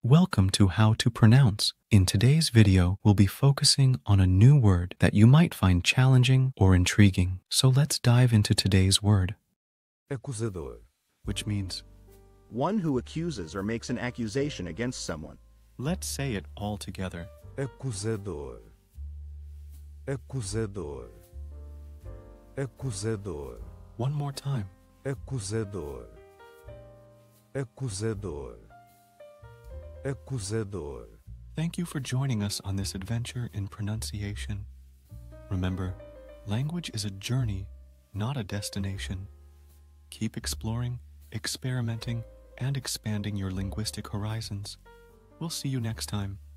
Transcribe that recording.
Welcome to How to Pronounce. In today's video, we'll be focusing on a new word that you might find challenging or intriguing. So let's dive into today's word, Acusador. which means, One who accuses or makes an accusation against someone. let's say it all together. Acusador. Acusador. Acusador. One more time. Acusador. Acusador. Acusador. Thank you for joining us on this adventure in pronunciation. Remember, language is a journey, not a destination. Keep exploring, experimenting, and expanding your linguistic horizons. We'll see you next time.